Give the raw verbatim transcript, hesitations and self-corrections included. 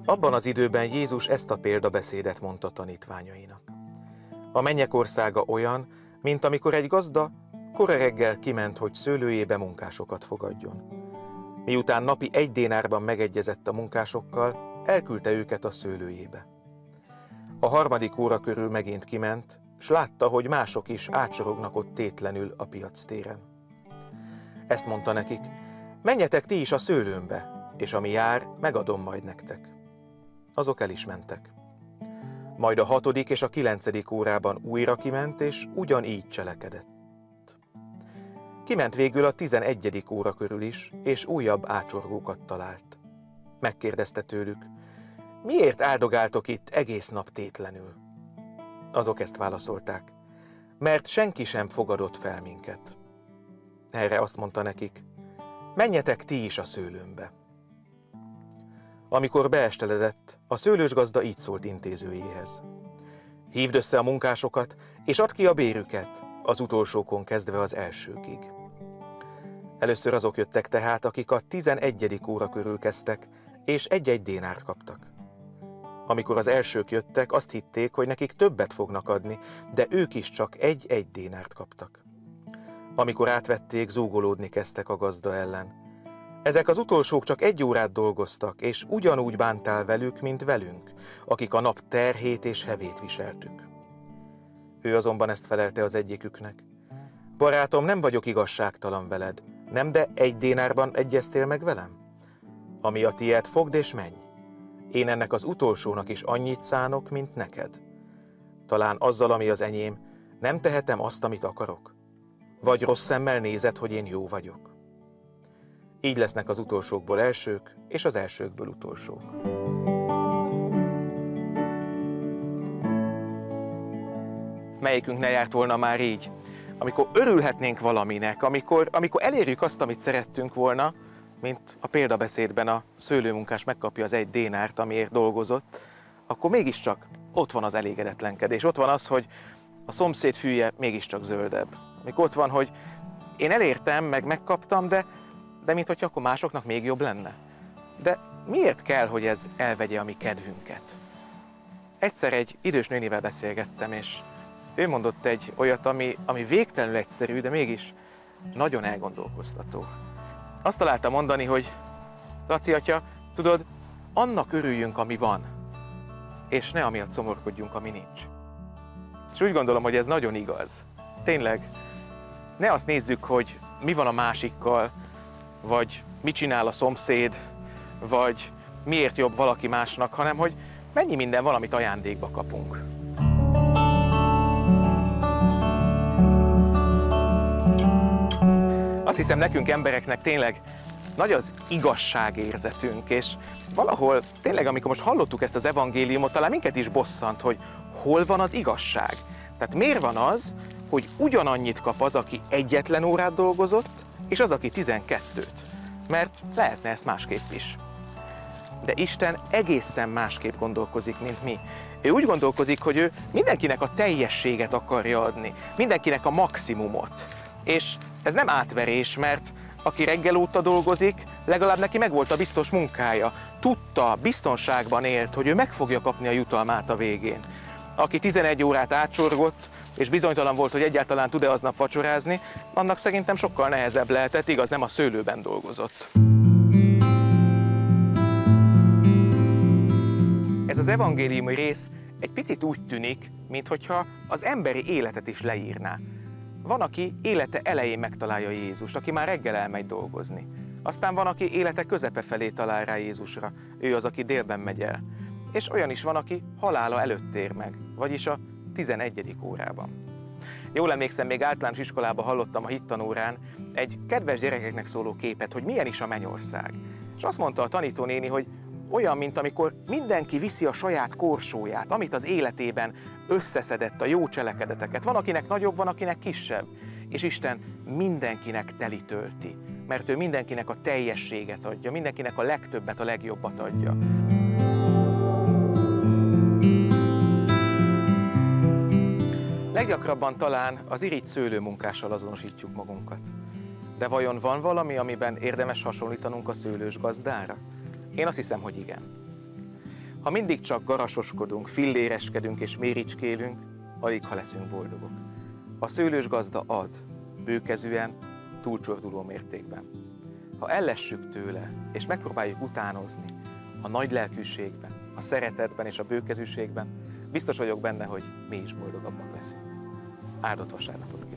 Abban az időben Jézus ezt a példabeszédet mondta tanítványainak. A mennyek országa olyan, mint amikor egy gazda kora reggel kiment, hogy szőlőjébe munkásokat fogadjon. Miután napi egy dénárban megegyezett a munkásokkal, elküldte őket a szőlőjébe. A harmadik óra körül megint kiment, s látta, hogy mások is átsorognak ott tétlenül a piactéren. Ezt mondta nekik: menjetek ti is a szőlőmbe, és ami jár, megadom majd nektek. Azok el is mentek. Majd a hatodik és a kilencedik órában újra kiment, és ugyanígy cselekedett. Kiment végül a tizenegyedik óra körül is, és újabb átsorgókat talált. Megkérdezte tőlük: miért áldogáltok itt egész nap tétlenül? Azok ezt válaszolták: mert senki sem fogadott fel minket. Erre azt mondta nekik: menjetek ti is a szőlőmbe. Amikor beesteledett, a szőlősgazda így szólt intézőjéhez: hívd össze a munkásokat, és add ki a bérüket, az utolsókon kezdve az elsőkig. Először azok jöttek tehát, akik a tizenegyedik óra körül kezdtek, és egy-egy dénárt kaptak. Amikor az elsők jöttek, azt hitték, hogy nekik többet fognak adni, de ők is csak egy-egy dénárt kaptak. Amikor átvették, zúgolódni kezdtek a gazda ellen. Ezek az utolsók csak egy órát dolgoztak, és ugyanúgy bántál velük, mint velünk, akik a nap terhét és hevét viseltük. Ő azonban ezt felelte az egyiküknek: barátom, nem vagyok igazságtalan veled, nem de egy dénárban egyeztél meg velem? Ami a tiéd, fogd és menj. Én ennek az utolsónak is annyit szánok, mint neked. Talán azzal, ami az enyém, nem tehetem azt, amit akarok? Vagy rossz szemmel nézed, hogy én jó vagyok? Így lesznek az utolsókból elsők, és az elsőkből utolsók. Melyikünk ne járt volna már így? Amikor örülhetnénk valaminek, amikor, amikor elérjük azt, amit szerettünk volna, mint a példabeszédben a szőlőmunkás megkapja az egy dénárt, amiért dolgozott, akkor mégiscsak ott van az elégedetlenkedés. Ott van az, hogy a szomszéd fűje mégiscsak zöldebb. Amikor ott van, hogy én elértem, meg megkaptam, de, de mint hogy akkor másoknak még jobb lenne. De miért kell, hogy ez elvegye a mi kedvünket? Egyszer egy idős nénivel beszélgettem, és ő mondott egy olyat, ami, ami végtelenül egyszerű, de mégis nagyon elgondolkoztató. Azt találta mondani, hogy Laci atya, tudod, annak örüljünk, ami van, és ne amiatt szomorkodjunk, ami nincs. És úgy gondolom, hogy ez nagyon igaz. Tényleg, ne azt nézzük, hogy mi van a másikkal, vagy mit csinál a szomszéd, vagy miért jobb valaki másnak, hanem hogy mennyi minden valamit ajándékba kapunk. Azt hiszem, nekünk embereknek tényleg nagy az igazságérzetünk, és valahol tényleg, amikor most hallottuk ezt az evangéliumot, talán minket is bosszant, hogy hol van az igazság. Tehát miért van az, hogy ugyanannyit kap az, aki egyetlen órát dolgozott, és az, aki tizenkettőt? Mert lehetne ezt másképp is. De Isten egészen másképp gondolkozik, mint mi. Ő úgy gondolkozik, hogy ő mindenkinek a teljességet akarja adni, mindenkinek a maximumot. És ez nem átverés, mert aki reggel óta dolgozik, legalább neki megvolt a biztos munkája. Tudta, biztonságban élt, hogy ő meg fogja kapni a jutalmát a végén. Aki tizenegy órát átsorgott, és bizonytalan volt, hogy egyáltalán tud-e aznap vacsorázni, annak szerintem sokkal nehezebb lehetett, igaz, nem a szőlőben dolgozott. Ez az evangéliumi rész egy picit úgy tűnik, minthogyha az emberi életet is leírná. Van, aki élete elején megtalálja Jézust, aki már reggel elmegy dolgozni. Aztán van, aki élete közepe felé talál rá Jézusra, ő az, aki délben megy el. És olyan is van, aki halála előtt ér meg, vagyis a tizenegyedik órában. Jól emlékszem, még általános iskolában hallottam a hittanórán egy kedves gyerekeknek szóló képet, hogy milyen is a mennyország. És azt mondta a tanítónéni, hogy olyan, mint amikor mindenki viszi a saját korsóját, amit az életében összeszedett, a jó cselekedeteket. Van, akinek nagyobb, van, akinek kisebb. És Isten mindenkinek teli tölti, mert ő mindenkinek a teljességet adja, mindenkinek a legtöbbet, a legjobbat adja. Leggyakrabban talán az irigy szőlőmunkással azonosítjuk magunkat. De vajon van valami, amiben érdemes hasonlítanunk a szőlős gazdára? Én azt hiszem, hogy igen. Ha mindig csak garasoskodunk, filléreskedünk és méricskélünk, alig ha leszünk boldogok. A szőlős gazda ad, bőkezűen, túlcsorduló mértékben. Ha ellessük tőle, és megpróbáljuk utánozni a nagy lelkűségben, a szeretetben és a bőkezűségben, biztos vagyok benne, hogy mi is boldogabbak leszünk. Áldott vasárnapot kívánok!